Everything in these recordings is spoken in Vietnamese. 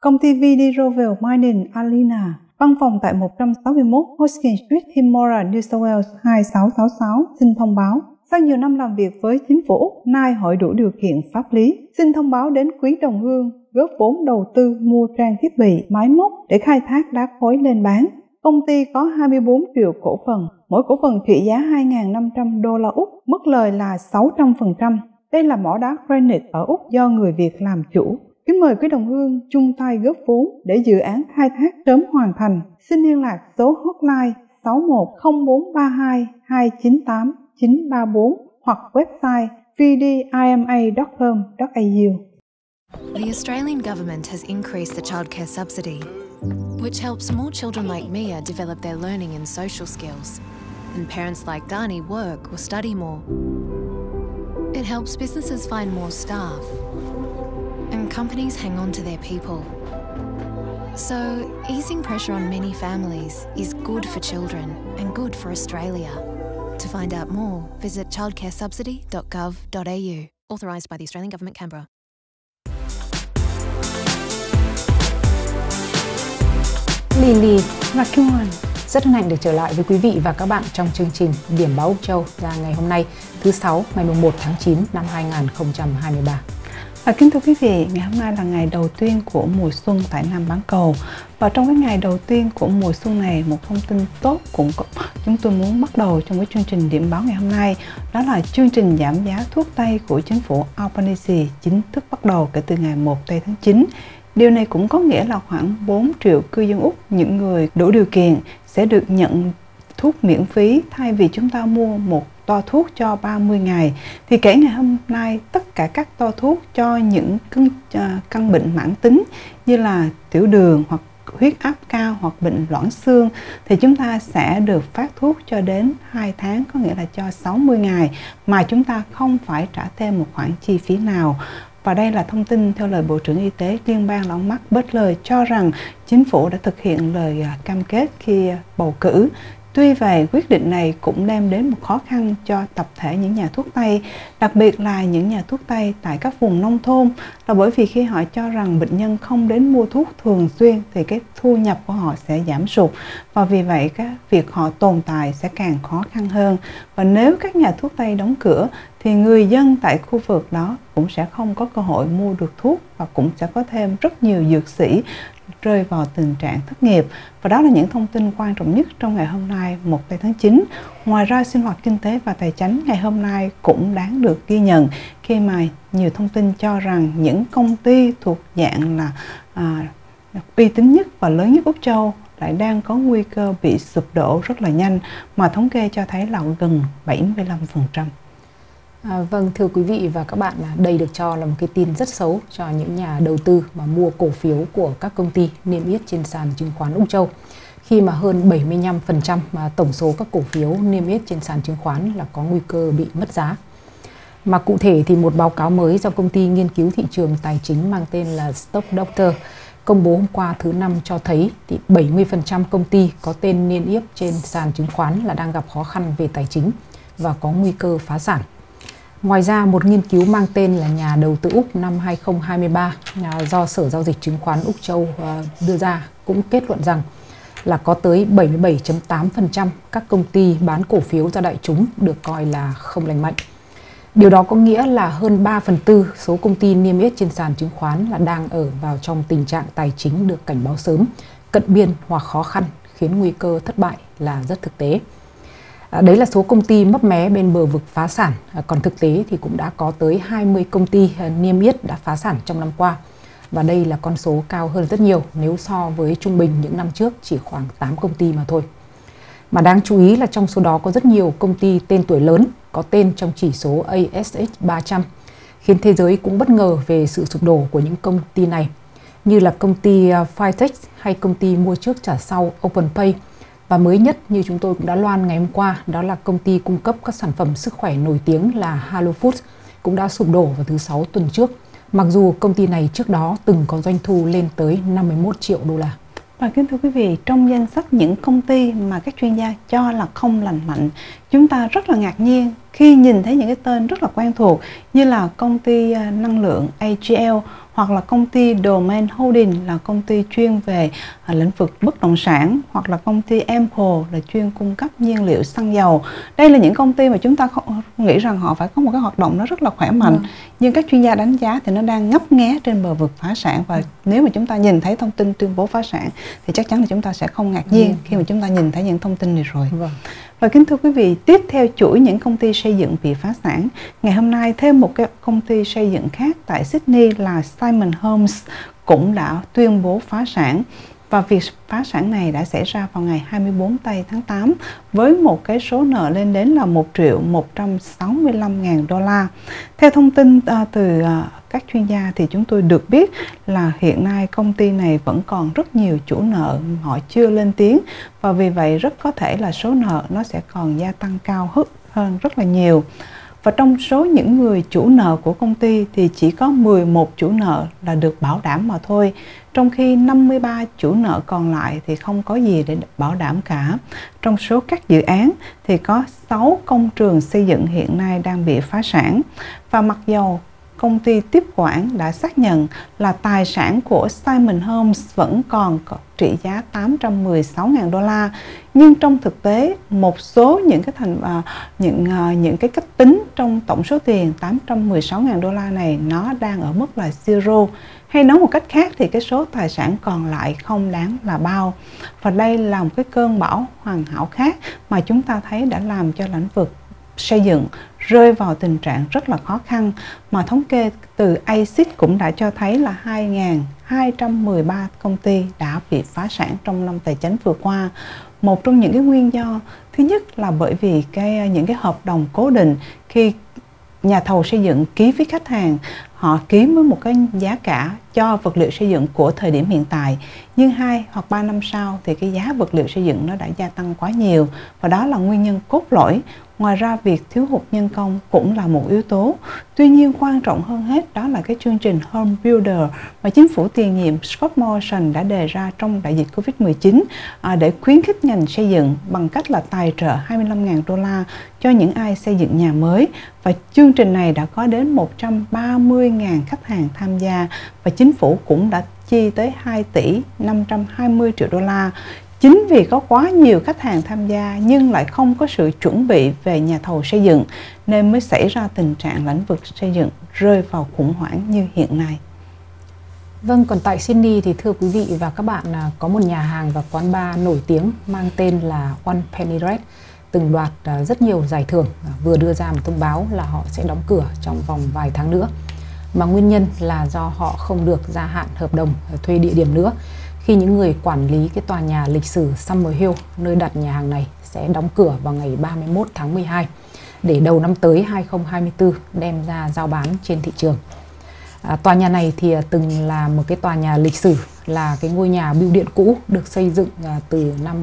công ty VD Rovel Mining Alina, văn phòng tại 161 Hoskins Street, Hymora, New South Wales 2666, xin thông báo. Sau nhiều năm làm việc với chính phủ Úc, nay hội đủ điều kiện pháp lý, xin thông báo đến quý đồng hương góp vốn đầu tư mua trang thiết bị, máy móc để khai thác đá khối lên bán. Công ty có 24 triệu cổ phần, mỗi cổ phần trị giá 2.500 đô la Úc, mức lời là 600%. Đây là mỏ đá granite ở Úc do người Việt làm chủ. Kính mời quý đồng hương chung tay góp vốn để dự án khai thác sớm hoàn thành. Xin liên lạc số hotline 610432 298 934 hoặc website vdima.com.au. The Australian government has increased the childcare subsidy, which helps more children like Mia develop their learning and social skills, and parents like Dani work or study more. It helps businesses find more staff, and companies hang on to their people. So, easing pressure on many families is good for children and good for Australia. To find out more, visit childcaresubsidy.gov.au. Authorised by the Australian Government, Canberra. Lily và Kim Hoàn rất hân hạnh được trở lại với quý vị và các bạn trong chương trình Điểm báo Úc Châu ra ngày hôm nay, thứ Sáu, ngày 1 tháng 9 năm 2023. Và kính thưa quý vị, ngày hôm nay là ngày đầu tiên của mùa xuân tại Nam Bán Cầu. Và trong cái ngày đầu tiên của mùa xuân này, một thông tin tốt cũng chúng tôi muốn bắt đầu trong cái chương trình điểm báo ngày hôm nay. Đó là chương trình giảm giá thuốc tây của chính phủ Albanese chính thức bắt đầu kể từ ngày 1 tháng 9. Điều này cũng có nghĩa là khoảng 4 triệu cư dân Úc, những người đủ điều kiện sẽ được nhận thuốc miễn phí thay vì chúng ta mua một toa thuốc cho 30 ngày. Thì kể ngày hôm nay, tất cả các toa thuốc cho những căn bệnh mãn tính như là tiểu đường hoặc huyết áp cao hoặc bệnh loãng xương thì chúng ta sẽ được phát thuốc cho đến 2 tháng, có nghĩa là cho 60 ngày mà chúng ta không phải trả thêm một khoản chi phí nào. Và đây là thông tin theo lời Bộ trưởng Y tế Liên bang là ông Mark Butler cho rằng chính phủ đã thực hiện lời cam kết khi bầu cử. Tuy vậy, quyết định này cũng đem đến một khó khăn cho tập thể những nhà thuốc tây, đặc biệt là những nhà thuốc tây tại các vùng nông thôn, là bởi vì khi họ cho rằng bệnh nhân không đến mua thuốc thường xuyên thì cái thu nhập của họ sẽ giảm sút, và vì vậy cái việc họ tồn tại sẽ càng khó khăn hơn. Và nếu các nhà thuốc tây đóng cửa thì người dân tại khu vực đó cũng sẽ không có cơ hội mua được thuốc và cũng sẽ có thêm rất nhiều dược sĩ rơi vào tình trạng thất nghiệp. Và đó là những thông tin quan trọng nhất trong ngày hôm nay 1 tháng 9. Ngoài ra, sinh hoạt kinh tế và tài chính ngày hôm nay cũng đáng được ghi nhận khi mà nhiều thông tin cho rằng những công ty thuộc dạng là uy tín nhất và lớn nhất Úc Châu lại đang có nguy cơ bị sụp đổ rất là nhanh, mà thống kê cho thấy là gần 75%. Vâng, thưa quý vị và các bạn, đây được cho là một cái tin rất xấu cho những nhà đầu tư mà mua cổ phiếu của các công ty niêm yết trên sàn chứng khoán Úc Châu, khi mà hơn 75% mà tổng số các cổ phiếu niêm yết trên sàn chứng khoán là có nguy cơ bị mất giá. Mà cụ thể thì một báo cáo mới do công ty nghiên cứu thị trường tài chính mang tên là Stock Doctor công bố hôm qua thứ Năm cho thấy thì 70% công ty có tên niêm yết trên sàn chứng khoán là đang gặp khó khăn về tài chính và có nguy cơ phá sản. Ngoài ra, một nghiên cứu mang tên là Nhà đầu tư Úc năm 2023 do Sở Giao dịch Chứng khoán Úc Châu đưa ra cũng kết luận rằng là có tới 77.8% các công ty bán cổ phiếu ra đại chúng được coi là không lành mạnh. Điều đó có nghĩa là hơn 3/4 số công ty niêm yết trên sàn chứng khoán là đang ở vào trong tình trạng tài chính được cảnh báo sớm, cận biên hoặc khó khăn, khiến nguy cơ thất bại là rất thực tế. Đấy là số công ty mấp mé bên bờ vực phá sản, còn thực tế thì cũng đã có tới 20 công ty niêm yết đã phá sản trong năm qua. Và đây là con số cao hơn rất nhiều nếu so với trung bình những năm trước chỉ khoảng 8 công ty mà thôi. Mà đáng chú ý là trong số đó có rất nhiều công ty tên tuổi lớn có tên trong chỉ số ASX 300, khiến thế giới cũng bất ngờ về sự sụp đổ của những công ty này, như là công ty Fitex hay công ty mua trước trả sau OpenPay. Và mới nhất như chúng tôi cũng đã loan ngày hôm qua, đó là công ty cung cấp các sản phẩm sức khỏe nổi tiếng là Hello Foods cũng đã sụp đổ vào thứ Sáu tuần trước, mặc dù công ty này trước đó từng có doanh thu lên tới 51 triệu đô la. Và kính thưa quý vị, trong danh sách những công ty mà các chuyên gia cho là không lành mạnh, chúng ta rất là ngạc nhiên khi nhìn thấy những cái tên rất là quen thuộc như là công ty năng lượng AGL hoặc là công ty Domain Holding là công ty chuyên về lĩnh vực bất động sản, hoặc là công ty Ample là chuyên cung cấp nhiên liệu xăng dầu. Đây là những công ty mà chúng ta nghĩ rằng họ phải có một cái hoạt động nó rất là khỏe mạnh, nhưng các chuyên gia đánh giá thì nó đang ngấp nghé trên bờ vực phá sản. Và nếu mà chúng ta nhìn thấy thông tin tuyên bố phá sản thì chắc chắn là chúng ta sẽ không ngạc nhiên khi mà chúng ta nhìn thấy những thông tin này rồi. Và kính thưa quý vị, tiếp theo chuỗi những công ty xây dựng bị phá sản, ngày hôm nay thêm một cái công ty xây dựng khác tại Sydney là Simon Homes cũng đã tuyên bố phá sản. Và việc phá sản này đã xảy ra vào ngày 24 tây tháng 8 với một cái số nợ lên đến là 1.165.000 đô la. Theo thông tin từ các chuyên gia thì chúng tôi được biết là hiện nay công ty này vẫn còn rất nhiều chủ nợ họ chưa lên tiếng, và vì vậy rất có thể là số nợ nó sẽ còn gia tăng cao hơn rất là nhiều. Và trong số những người chủ nợ của công ty thì chỉ có 11 chủ nợ là được bảo đảm mà thôi, trong khi 53 chủ nợ còn lại thì không có gì để bảo đảm cả. Trong số các dự án thì có 6 công trường xây dựng hiện nay đang bị phá sản. Và mặc dầu công ty tiếp quản đã xác nhận là tài sản của Simon Homes vẫn còn trị giá 816.000 đô la, nhưng trong thực tế một số những cái cách tính trong tổng số tiền 816.000 đô la này nó đang ở mức là zero, hay nói một cách khác thì cái số tài sản còn lại không đáng là bao. Và đây là một cái cơn bão hoàn hảo khác mà chúng ta thấy đã làm cho lĩnh vực xây dựng rơi vào tình trạng rất là khó khăn, mà thống kê từ ASIC cũng đã cho thấy là 2.213 công ty đã bị phá sản trong năm tài chính vừa qua. Một trong những cái nguyên do thứ nhất là bởi vì những cái hợp đồng cố định khi nhà thầu xây dựng ký với khách hàng, họ ký với một cái giá cả cho vật liệu xây dựng của thời điểm hiện tại, nhưng 2 hoặc 3 năm sau thì cái giá vật liệu xây dựng nó đã gia tăng quá nhiều, và đó là nguyên nhân cốt lõi. Ngoài ra việc thiếu hụt nhân công cũng là một yếu tố. Tuy nhiên quan trọng hơn hết đó là cái chương trình Home Builder mà chính phủ tiền nhiệm Scott Morrison đã đề ra trong đại dịch Covid-19 để khuyến khích ngành xây dựng bằng cách là tài trợ 25.000 đô la cho những ai xây dựng nhà mới. Và chương trình này đã có đến 130.000 khách hàng tham gia, và chính phủ cũng đã chi tới 2 tỷ 520 triệu đô la. Chính vì có quá nhiều khách hàng tham gia nhưng lại không có sự chuẩn bị về nhà thầu xây dựng nên mới xảy ra tình trạng lĩnh vực xây dựng rơi vào khủng hoảng như hiện nay. Vâng, còn tại Sydney thì thưa quý vị và các bạn, có một nhà hàng và quán bar nổi tiếng mang tên là One Penny Red từng đoạt rất nhiều giải thưởng, vừa đưa ra một thông báo là họ sẽ đóng cửa trong vòng vài tháng nữa. Mà nguyên nhân là do họ không được gia hạn hợp đồng thuê địa điểm nữa, khi những người quản lý cái tòa nhà lịch sử Summerhill nơi đặt nhà hàng này sẽ đóng cửa vào ngày 31 tháng 12 để đầu năm tới 2024 đem ra giao bán trên thị trường. Tòa nhà này thì từng là một cái tòa nhà lịch sử, là cái ngôi nhà bưu điện cũ được xây dựng từ năm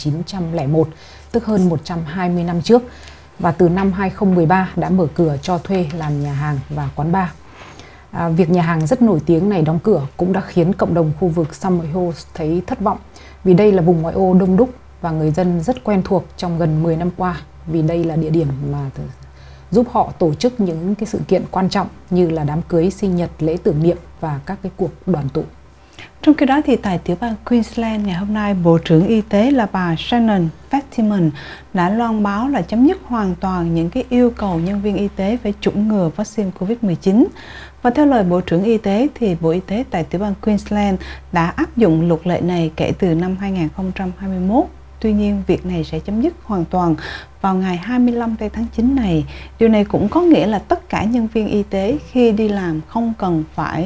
1901, tức hơn 120 năm trước, và từ năm 2013 đã mở cửa cho thuê làm nhà hàng và quán bar. Việc nhà hàng rất nổi tiếng này đóng cửa cũng đã khiến cộng đồng khu vực Summerhill thấy thất vọng, vì đây là vùng ngoại ô đông đúc và người dân rất quen thuộc trong gần 10 năm qua, vì đây là địa điểm mà giúp họ tổ chức những cái sự kiện quan trọng như là đám cưới, sinh nhật, lễ tưởng niệm và các cái cuộc đoàn tụ. Trong khi đó thì tại tiểu bang Queensland ngày hôm nay, Bộ trưởng Y tế là bà Shannon Fatiman đã loan báo là chấm dứt hoàn toàn những cái yêu cầu nhân viên y tế phải chủng ngừa vaccine COVID-19. Và theo lời Bộ trưởng Y tế thì Bộ Y tế tại tiểu bang Queensland đã áp dụng luật lệ này kể từ năm 2021. Tuy nhiên, việc này sẽ chấm dứt hoàn toàn vào ngày 25 tháng 9 này. Điều này cũng có nghĩa là tất cả nhân viên y tế khi đi làm không cần phải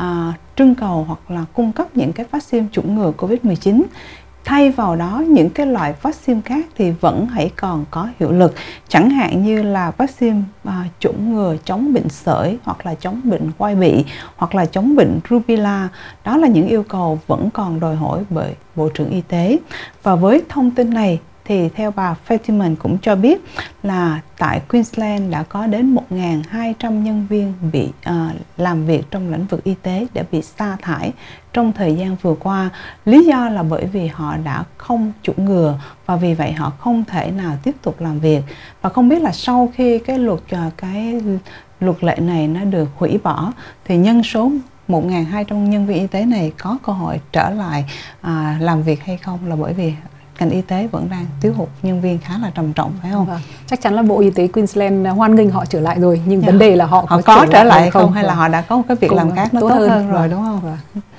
trưng cầu hoặc là cung cấp những cái vaccine chủng ngừa COVID-19. Thay vào đó, những cái loại vaccine khác thì vẫn hãy còn có hiệu lực, chẳng hạn như là vaccine chủng ngừa chống bệnh sởi, hoặc là chống bệnh quai bị, hoặc là chống bệnh rubella. Đó là những yêu cầu vẫn còn đòi hỏi bởi Bộ trưởng Y tế. Và với thông tin này thì theo bà Fatiman cũng cho biết là tại Queensland đã có đến 1.200 nhân viên bị làm việc trong lĩnh vực y tế đã bị sa thải trong thời gian vừa qua. Lý do là bởi vì họ đã không chủng ngừa và vì vậy họ không thể nào tiếp tục làm việc. Và không biết là sau khi cái luật lệ này nó được hủy bỏ thì nhân số 1.200 nhân viên y tế này có cơ hội trở lại làm việc hay không, là bởi vì ngành y tế vẫn đang thiếu hụt nhân viên khá là trầm trọng, phải không? Vâng. Chắc chắn là Bộ Y tế Queensland hoan nghênh họ trở lại rồi, nhưng vấn đề là họ có trở lại hay không, hay là họ đã có một cái việc làm khác nó tốt hơn rồi, đúng không?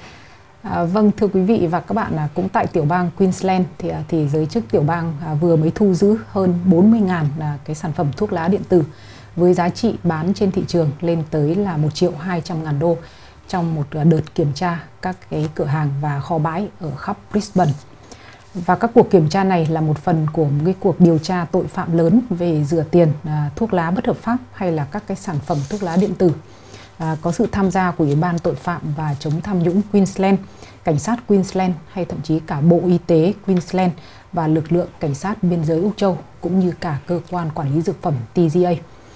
Vâng, thưa quý vị và các bạn, cũng tại tiểu bang Queensland thì giới chức tiểu bang vừa mới thu giữ hơn 40.000 cái sản phẩm thuốc lá điện tử với giá trị bán trên thị trường lên tới là 1.200.000 đô trong một đợt kiểm tra các cái cửa hàng và kho bãi ở khắp Brisbane. Và các cuộc kiểm tra này là một phần của một cái cuộc điều tra tội phạm lớn về rửa tiền, thuốc lá bất hợp pháp hay là các cái sản phẩm thuốc lá điện tử. Có sự tham gia của Ủy ban Tội phạm và chống tham nhũng Queensland, Cảnh sát Queensland hay thậm chí cả Bộ Y tế Queensland và lực lượng cảnh sát biên giới Úc Châu cũng như cả cơ quan quản lý dược phẩm TGA.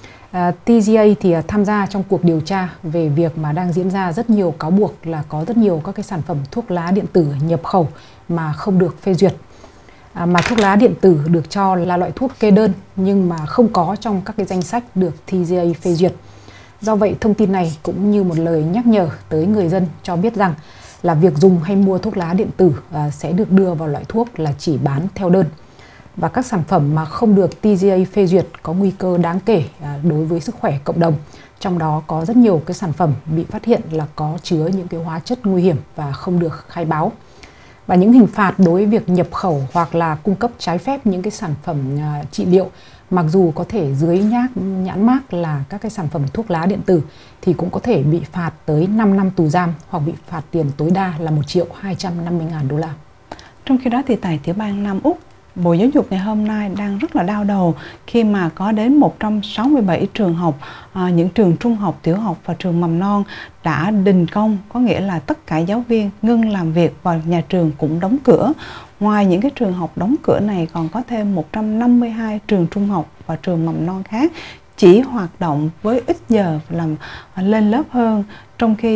TGA thì tham gia trong cuộc điều tra về việc mà đang diễn ra rất nhiều cáo buộc là có rất nhiều các cái sản phẩm thuốc lá điện tử nhập khẩu mà không được phê duyệt. Mà thuốc lá điện tử được cho là loại thuốc kê đơn nhưng mà không có trong các cái danh sách được TGA phê duyệt. Do vậy, thông tin này cũng như một lời nhắc nhở tới người dân cho biết rằng là việc dùng hay mua thuốc lá điện tử sẽ được đưa vào loại thuốc là chỉ bán theo đơn. Và các sản phẩm mà không được TGA phê duyệt có nguy cơ đáng kể đối với sức khỏe cộng đồng. Trong đó có rất nhiều cái sản phẩm bị phát hiện là có chứa những cái hóa chất nguy hiểm và không được khai báo. Và những hình phạt đối với việc nhập khẩu hoặc là cung cấp trái phép những cái sản phẩm trị liệu, mặc dù có thể dưới nhãn mác là các cái sản phẩm thuốc lá điện tử thì cũng có thể bị phạt tới 5 năm tù giam hoặc bị phạt tiền tối đa là 1.250.000 đô la. Trong khi đó thì tại tiểu bang Nam Úc, Bộ Giáo dục ngày hôm nay đang rất là đau đầu khi mà có đến 167 trường học, những trường trung học, tiểu học và trường mầm non đã đình công, có nghĩa là tất cả giáo viên ngưng làm việc và nhà trường cũng đóng cửa. Ngoài những cái trường học đóng cửa này còn có thêm 152 trường trung học và trường mầm non khác chỉ hoạt động với ít giờ làm lên lớp hơn, trong khi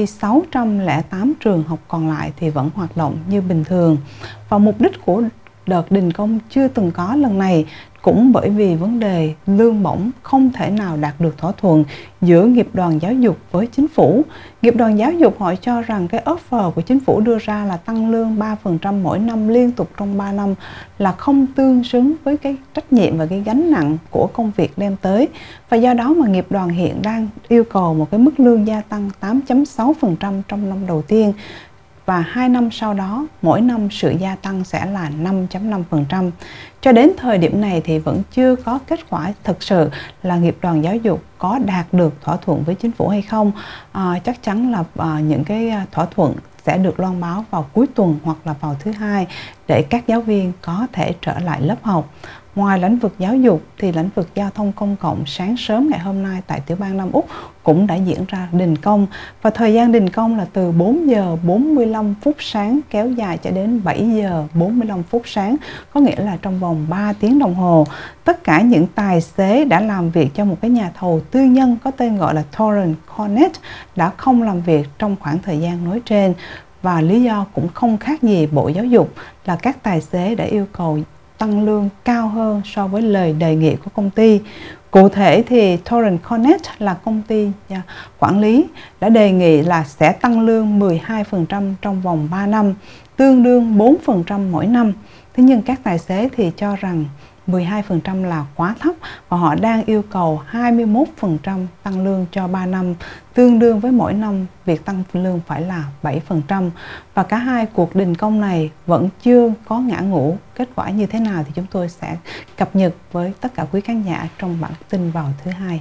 608 trường học còn lại thì vẫn hoạt động như bình thường. Và mục đích của đợt đình công chưa từng có lần này cũng bởi vì vấn đề lương bổng không thể nào đạt được thỏa thuận giữa nghiệp đoàn giáo dục với chính phủ. Nghiệp đoàn giáo dục họ cho rằng cái offer của chính phủ đưa ra là tăng lương 3% mỗi năm liên tục trong 3 năm là không tương xứng với cái trách nhiệm và cái gánh nặng của công việc đem tới. Và do đó mà nghiệp đoàn hiện đang yêu cầu một cái mức lương gia tăng 8.6% trong năm đầu tiên. Và 2 năm sau đó, mỗi năm sự gia tăng sẽ là 5.5%. Cho đến thời điểm này thì vẫn chưa có kết quả thực sự là nghiệp đoàn giáo dục có đạt được thỏa thuận với chính phủ hay không. Chắc chắn là những cái thỏa thuận sẽ được loan báo vào cuối tuần hoặc là vào thứ Hai để các giáo viên có thể trở lại lớp học. Ngoài lĩnh vực giáo dục thì lĩnh vực giao thông công cộng sáng sớm ngày hôm nay tại tiểu bang Nam Úc cũng đã diễn ra đình công. Và thời gian đình công là từ 4 giờ 45 phút sáng kéo dài cho đến 7 giờ 45 phút sáng, có nghĩa là trong vòng 3 tiếng đồng hồ. Tất cả những tài xế đã làm việc cho một cái nhà thầu tư nhân có tên gọi là Torrens Connect đã không làm việc trong khoảng thời gian nói trên. Và lý do cũng không khác gì Bộ Giáo dục là các tài xế đã yêu cầu tăng lương cao hơn so với lời đề nghị của công ty. Cụ thể thì Torrens Connect là công ty quản lý đã đề nghị là sẽ tăng lương 12% trong vòng 3 năm, tương đương 4% mỗi năm. Thế nhưng các tài xế thì cho rằng 12% là quá thấp và họ đang yêu cầu 21% tăng lương cho 3 năm, tương đương với mỗi năm việc tăng lương phải là 7%. Và cả hai cuộc đình công này vẫn chưa có ngã ngũ. Kết quả như thế nào thì chúng tôi sẽ cập nhật với tất cả quý khán giả trong bản tin vào thứ Hai.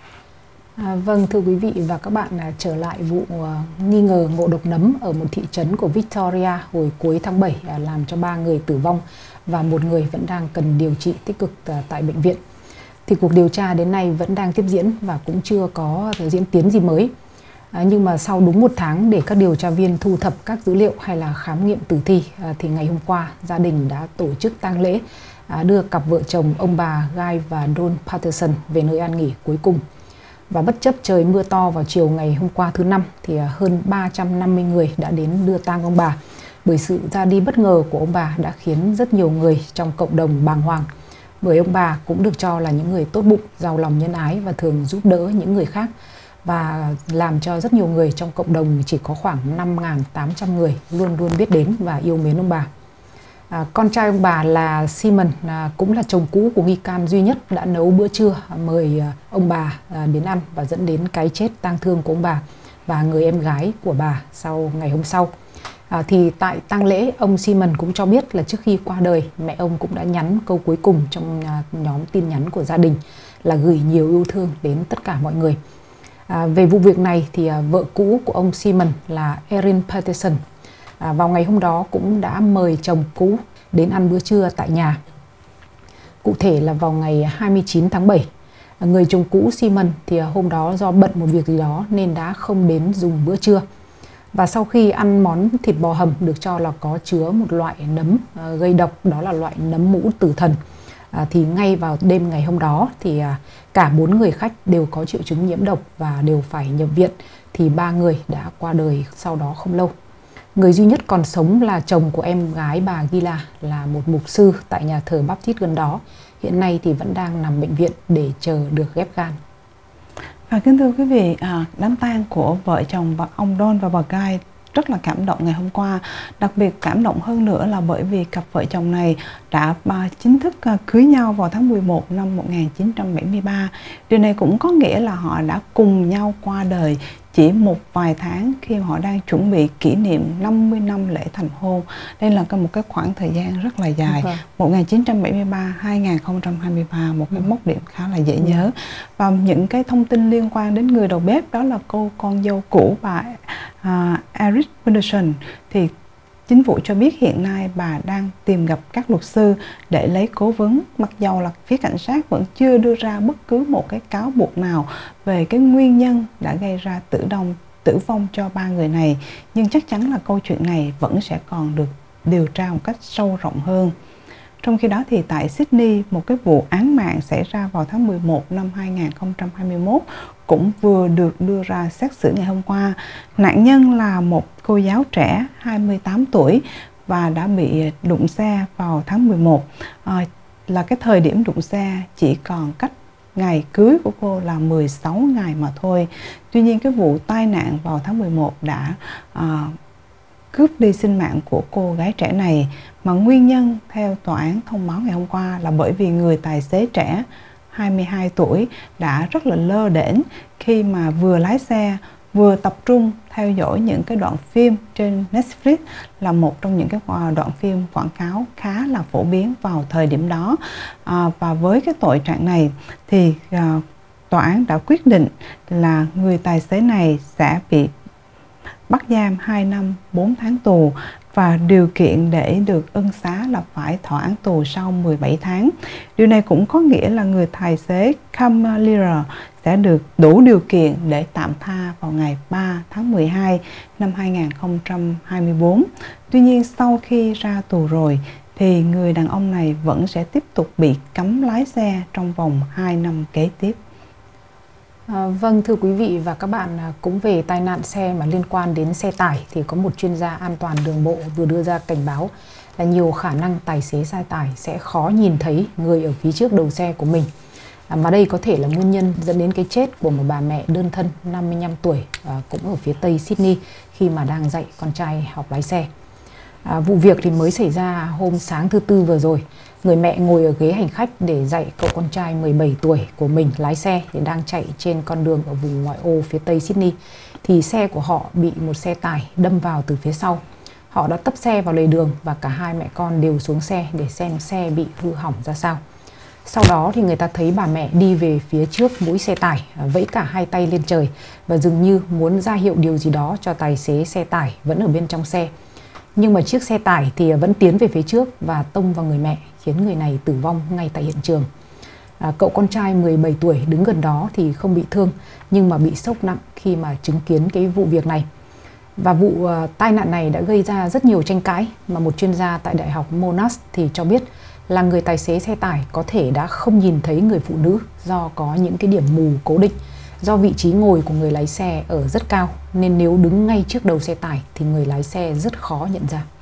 Vâng, thưa quý vị và các bạn, trở lại vụ nghi ngờ ngộ độc nấm ở một thị trấn của Victoria hồi cuối tháng 7 làm cho 3 người tử vong và một người vẫn đang cần điều trị tích cực tại bệnh viện. Thì cuộc điều tra đến nay vẫn đang tiếp diễn và cũng chưa có diễn tiến gì mới. Nhưng mà sau đúng 1 tháng để các điều tra viên thu thập các dữ liệu hay là khám nghiệm tử thi thì ngày hôm qua gia đình đã tổ chức tang lễ đưa cặp vợ chồng ông bà Guy và Dawn Patterson về nơi an nghỉ cuối cùng. Và bất chấp trời mưa to vào chiều ngày hôm qua thứ Năm thì hơn 350 người đã đến đưa tang ông bà. Bởi sự ra đi bất ngờ của ông bà đã khiến rất nhiều người trong cộng đồng bàng hoàng. Bởi ông bà cũng được cho là những người tốt bụng, giàu lòng nhân ái và thường giúp đỡ những người khác. và làm cho rất nhiều người trong cộng đồng chỉ có khoảng 5.800 người luôn luôn biết đến và yêu mến ông bà. Con trai ông bà là Simon cũng là chồng cũ của nghi can duy nhất đã nấu bữa trưa mời ông bà đến ăn và dẫn đến cái chết tang thương của ông bà và người em gái của bà sau ngày hôm sau. Thì tại tang lễ, ông Simon cũng cho biết là trước khi qua đời, mẹ ông cũng đã nhắn câu cuối cùng trong nhóm tin nhắn của gia đình là gửi nhiều yêu thương đến tất cả mọi người. Về vụ việc này thì vợ cũ của ông Simon là Erin Peterson vào ngày hôm đó cũng đã mời chồng cũ đến ăn bữa trưa tại nhà. Cụ thể là vào ngày 29 tháng 7. Người chồng cũ Simon thì hôm đó do bận một việc gì đó nên đã không đến dùng bữa trưa. Và sau khi ăn món thịt bò hầm được cho là có chứa một loại nấm gây độc, đó là loại nấm mũ tử thần, thì ngay vào đêm ngày hôm đó thì cả 4 người khách đều có triệu chứng nhiễm độc và đều phải nhập viện, thì 3 người đã qua đời sau đó không lâu. Người duy nhất còn sống là chồng của em gái bà Gila, là một mục sư tại nhà thờ Baptist gần đó. Hiện nay thì vẫn đang nằm bệnh viện để chờ được ghép gan. Và kính thưa quý vị, đám tang của vợ chồng ông Don và bà Guy rất là cảm động ngày hôm qua. Đặc biệt cảm động hơn nữa là bởi vì cặp vợ chồng này đã chính thức cưới nhau vào tháng 11 năm 1973. Điều này cũng có nghĩa là họ đã cùng nhau qua đời chỉ một vài tháng khi họ đang chuẩn bị kỷ niệm 50 năm lễ thành hôn. Đây là một cái khoảng thời gian rất là dài, 1973-2023, một cái mốc điểm khá là dễ nhớ. Và những cái thông tin liên quan đến người đầu bếp đó là cô con dâu cũ bà Erin Peterson, thì chính phủ cho biết hiện nay bà đang tìm gặp các luật sư để lấy cố vấn, mặc dầu là phía cảnh sát vẫn chưa đưa ra bất cứ một cái cáo buộc nào về cái nguyên nhân đã gây ra tử vong cho 3 người này. Nhưng chắc chắn là câu chuyện này vẫn sẽ còn được điều tra một cách sâu rộng hơn. Trong khi đó thì tại Sydney, một cái vụ án mạng xảy ra vào tháng 11 năm 2021 cũng vừa được đưa ra xét xử ngày hôm qua. Nạn nhân là một cô giáo trẻ 28 tuổi và đã bị đụng xe vào tháng 11. Là cái thời điểm đụng xe chỉ còn cách ngày cưới của cô là 16 ngày mà thôi. Tuy nhiên cái vụ tai nạn vào tháng 11 đã cướp đi sinh mạng của cô gái trẻ này, mà nguyên nhân theo tòa án thông báo ngày hôm qua là bởi vì người tài xế trẻ 22 tuổi đã rất là lơ đễnh khi mà vừa lái xe vừa tập trung theo dõi những cái đoạn phim trên Netflix, là một trong những cái đoạn phim quảng cáo khá là phổ biến vào thời điểm đó. Và với cái tội trạng này thì tòa án đã quyết định là người tài xế này sẽ bị bắt giam 2 năm 4 tháng tù và điều kiện để được ân xá là phải thọ án tù sau 17 tháng. Điều này cũng có nghĩa là người tài xế Cam Lira sẽ được đủ điều kiện để tạm tha vào ngày 3 tháng 12 năm 2024. Tuy nhiên sau khi ra tù rồi thì người đàn ông này vẫn sẽ tiếp tục bị cấm lái xe trong vòng 2 năm kế tiếp. Vâng, thưa quý vị và các bạn, cũng về tai nạn xe mà liên quan đến xe tải thì có một chuyên gia an toàn đường bộ vừa đưa ra cảnh báo là nhiều khả năng tài xế xe tải sẽ khó nhìn thấy người ở phía trước đầu xe của mình. Và đây có thể là nguyên nhân dẫn đến cái chết của một bà mẹ đơn thân 55 tuổi cũng ở phía tây Sydney khi mà đang dạy con trai học lái xe. Vụ việc thì mới xảy ra hôm sáng thứ Tư vừa rồi. Người mẹ ngồi ở ghế hành khách để dạy cậu con trai 17 tuổi của mình lái xe thì đang chạy trên con đường ở vùng ngoại ô phía tây Sydney. Thì xe của họ bị một xe tải đâm vào từ phía sau. Họ đã tấp xe vào lề đường và cả hai mẹ con đều xuống xe để xem xe bị hư hỏng ra sao. Sau đó thì người ta thấy bà mẹ đi về phía trước mũi xe tải, vẫy cả hai tay lên trời và dường như muốn ra hiệu điều gì đó cho tài xế xe tải vẫn ở bên trong xe. Nhưng mà chiếc xe tải thì vẫn tiến về phía trước và tông vào người mẹ, khiến người này tử vong ngay tại hiện trường. Cậu con trai 17 tuổi đứng gần đó thì không bị thương, nhưng mà bị sốc nặng khi mà chứng kiến cái vụ việc này. Và vụ tai nạn này đã gây ra rất nhiều tranh cãi, mà một chuyên gia tại Đại học Monash thì cho biết là người tài xế xe tải có thể đã không nhìn thấy người phụ nữ do có những cái điểm mù cố định. Do vị trí ngồi của người lái xe ở rất cao nên nếu đứng ngay trước đầu xe tải thì người lái xe rất khó nhận ra.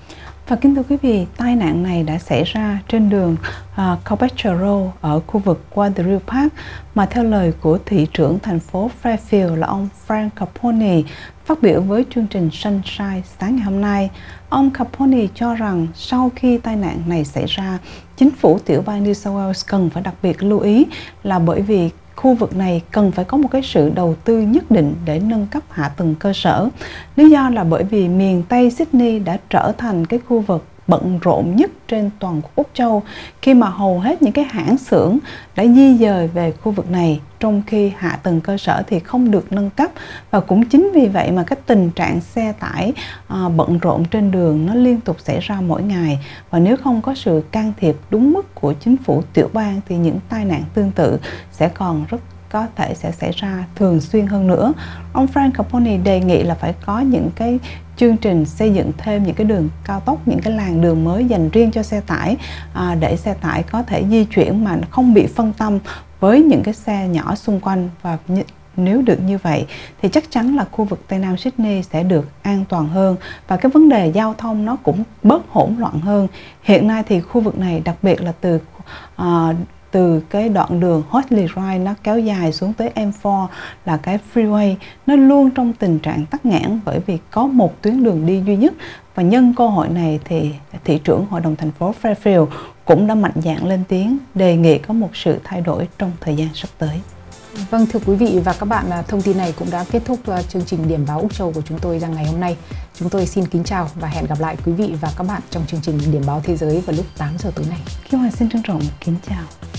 Và kính thưa quý vị, tai nạn này đã xảy ra trên đường Corbett Road ở khu vực Waterloo Park, mà theo lời của thị trưởng thành phố Fairfield là ông Frank Capone phát biểu với chương trình Sunshine sáng ngày hôm nay. Ông Capone cho rằng sau khi tai nạn này xảy ra, chính phủ tiểu bang New South Wales cần phải đặc biệt lưu ý, là bởi vì khu vực này cần phải có một cái sự đầu tư nhất định để nâng cấp hạ tầng cơ sở. Lý do là bởi vì miền Tây Sydney đã trở thành cái khu vực bận rộn nhất trên toàn quốc Úc Châu, khi mà hầu hết những cái hãng xưởng đã di dời về khu vực này, trong khi hạ tầng cơ sở thì không được nâng cấp. Và cũng chính vì vậy mà cái tình trạng xe tải bận rộn trên đường nó liên tục xảy ra mỗi ngày. Và nếu không có sự can thiệp đúng mức của chính phủ tiểu bang thì những tai nạn tương tự sẽ còn rất có thể sẽ xảy ra thường xuyên hơn nữa. Ông Frank Capone đề nghị là phải có những cái chương trình xây dựng thêm những cái đường cao tốc, những cái làn đường mới dành riêng cho xe tải, để xe tải có thể di chuyển mà không bị phân tâm với những cái xe nhỏ xung quanh. Và nếu được như vậy thì chắc chắn là khu vực Tây Nam Sydney sẽ được an toàn hơn, và cái vấn đề giao thông nó cũng bớt hỗn loạn hơn. Hiện nay thì khu vực này, đặc biệt là từ cái đoạn đường Hotley Drive nó kéo dài xuống tới M4 là cái freeway, nó luôn trong tình trạng tắc nghẽn bởi vì có một tuyến đường đi duy nhất. Và nhân cơ hội này thì thị trưởng hội đồng thành phố Fairfield cũng đã mạnh dạn lên tiếng đề nghị có một sự thay đổi trong thời gian sắp tới. Vâng, thưa quý vị và các bạn, thông tin này cũng đã kết thúc chương trình Điểm báo Úc Châu của chúng tôi ra ngày hôm nay. Chúng tôi xin kính chào và hẹn gặp lại quý vị và các bạn trong chương trình Điểm báo Thế giới vào lúc 8 giờ tối nay. Kim Hoàng xin trân trọng kính chào.